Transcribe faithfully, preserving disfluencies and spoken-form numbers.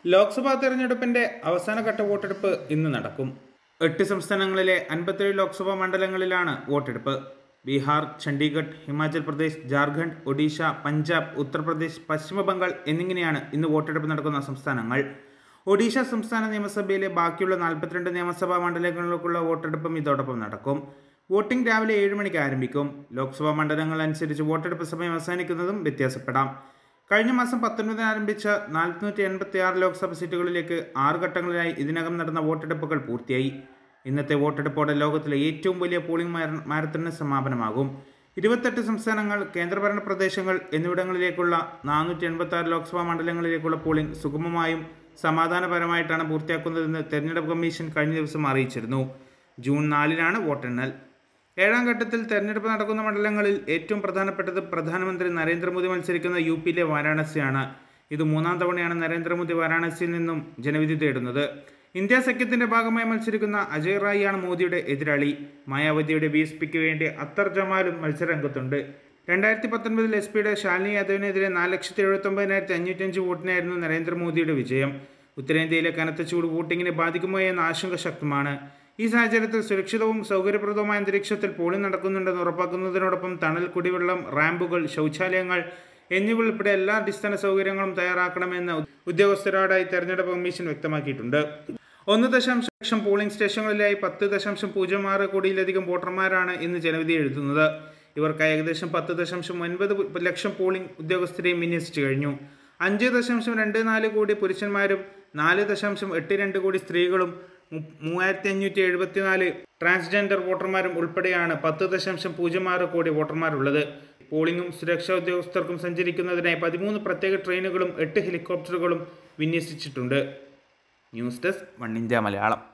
ലോക്സഭാ തെരഞ്ഞെടുപ്പിന്റെ അവസാനഘട്ട വോട്ടെടുപ്പ് ഇന്ന് നടക്കും. എട്ട് സംസ്ഥാനങ്ങളിലെ അൻപത്തേഴ് ലോക്സഭാ മണ്ഡലങ്ങളിലാണ് വോട്ടെടുപ്പ്. ബീഹാർ, ചണ്ഡീഗഡ്, ഹിമാചൽ പ്രദേശ്, ജാർഖണ്ഡ്, ഒഡീഷ, പഞ്ചാബ്, ഉത്തർപ്രദേശ്, പശ്ചിമ ബംഗാൾ എന്നിങ്ങനെയാണ് ഇന്ന് വോട്ടെടുപ്പ് നടക്കുന്ന സംസ്ഥാനങ്ങൾ. ഒഡീഷ സംസ്ഥാന നിയമസഭയിലെ ബാക്കിയുള്ള നാൽപ്പത്തിരണ്ട് നിയമസഭാ മണ്ഡലങ്ങളിലേക്കുള്ള വോട്ടെടുപ്പും ഇതോടൊപ്പം നടക്കും. വോട്ടിംഗ് രാവിലെ ഏഴ് മണിക്ക് ആരംഭിക്കും. ലോക്സഭാ മണ്ഡലങ്ങൾ അനുസരിച്ച് വോട്ടെടുപ്പ് സമയം അവസാനിക്കുന്നതും വ്യത്യാസപ്പെടാം. കഴിഞ്ഞ മാസം പത്തൊൻപതിന് ആരംഭിച്ച നാനൂറ്റി എൺപത്തി ആറ് ലോക്സഭാ സീറ്റുകളിലേക്ക് ആറ് ഘട്ടങ്ങളിലായി ഇതിനകം നടന്ന വോട്ടെടുപ്പുകൾ പൂർത്തിയായി. ഇന്നത്തെ വോട്ടെടുപ്പോടെ ലോകത്തിലെ ഏറ്റവും വലിയ പോളിംഗ് മാരത്തണിന് സമാപനമാകും. ഇരുപത്തെട്ട് സംസ്ഥാനങ്ങൾ, കേന്ദ്രഭരണ പ്രദേശങ്ങൾ എന്നിവിടങ്ങളിലേക്കുള്ള നാനൂറ്റി എൺപത്തി ആറ് ലോക്സഭാ മണ്ഡലങ്ങളിലേക്കുള്ള പോളിംഗ് സുഗമമായും സമാധാനപരമായിട്ടാണ് പൂർത്തിയാക്കുന്നതെന്ന് തെരഞ്ഞെടുപ്പ് കമ്മീഷൻ കഴിഞ്ഞ ദിവസം അറിയിച്ചിരുന്നു. ജൂൺ നാലിനാണ് വോട്ടെണ്ണൽ. ഏഴാം ഘട്ടത്തിൽ തെരഞ്ഞെടുപ്പ് നടക്കുന്ന മണ്ഡലങ്ങളിൽ ഏറ്റവും പ്രധാനപ്പെട്ടത് പ്രധാനമന്ത്രി നരേന്ദ്രമോദി മത്സരിക്കുന്ന യു പിയിലെ വാരാണസിയാണ്. ഇത് മൂന്നാം തവണയാണ് നരേന്ദ്രമോദി വാരാണസിയിൽ നിന്നും ജനവിധി തേടുന്നത്. ഇന്ത്യ സഖ്യത്തിന്റെ ഭാഗമായി മത്സരിക്കുന്ന അജയ് റായിയാണ് മോദിയുടെ എതിരാളി. മായാവതിയുടെ ബി എസ് പിക്ക് വേണ്ടി അത്തർ ജമാലും മത്സരരംഗത്തുണ്ട്. രണ്ടായിരത്തി പത്തൊൻപതിൽ എസ് പിയുടെ ശാലിനി യാദവിനെതിരെ നാല് ലക്ഷത്തി എഴുപത്തി ഒമ്പതിനായിരത്തി അഞ്ഞൂറ്റഞ്ച് വോട്ടിനായിരുന്നു നരേന്ദ്രമോദിയുടെ വിജയം. ഉത്തരേന്ത്യയിലെ കനത്ത ചൂട് വോട്ടിങ്ങിനെ ബാധിക്കുമോ എന്ന ആശങ്ക ശക്തമാണ്. ഈ സാഹചര്യത്തിൽ സുരക്ഷിതവും സൗകര്യപ്രദവുമായ അന്തരീക്ഷത്തിൽ പോളിംഗ് നടക്കുന്നുണ്ടെന്ന് ഉറപ്പാക്കുന്നതിനോടൊപ്പം തണൽ, കുടിവെള്ളം, റാമ്പുകൾ, ശൗചാലയങ്ങൾ എന്നിവ ഉൾപ്പെടെ എല്ലാ അടിസ്ഥാന സൗകര്യങ്ങളും തയ്യാറാക്കണമെന്ന് ഉദ്യോഗസ്ഥരോടായി തെരഞ്ഞെടുപ്പ് കമ്മീഷൻ വ്യക്തമാക്കിയിട്ടുണ്ട്. ഒന്ന് ദശാംശം ലക്ഷം പോളിംഗ് സ്റ്റേഷനുകളിലായി പത്ത് ദശാംശം പൂജ്യം ആറ് കോടിയിലധികം വോട്ടർമാരാണ് ഇന്ന് ജനവിധി എഴുതുന്നത്. ഇവർക്കായി ഏകദേശം പത്ത് ദശാംശം ഒൻപത് ലക്ഷം പോളിംഗ് ഉദ്യോഗസ്ഥരെയും വിന്യസിച്ചു കഴിഞ്ഞു. അഞ്ച് ദശാംശം രണ്ട് നാല് കോടി പുരുഷന്മാരും നാല് ദശാംശം എട്ട് രണ്ട് കോടി സ്ത്രീകളും മൂവായിരത്തി അഞ്ഞൂറ്റി എഴുപത്തിനാല് ട്രാൻസ്ജെൻഡർ വോട്ടർമാരും ഉൾപ്പെടെയാണ് പത്ത് ദശാംശം പൂജ്യം ആറ് കോടി വോട്ടർമാരുള്ളത്. പോളിംഗും സുരക്ഷാ ഉദ്യോഗസ്ഥർക്കും സഞ്ചരിക്കുന്നതിനായി പതിമൂന്ന് പ്രത്യേക ട്രെയിനുകളും എട്ട് ഹെലികോപ്റ്ററുകളും വിന്യസിച്ചിട്ടുണ്ട്. News desk one India Malayalam.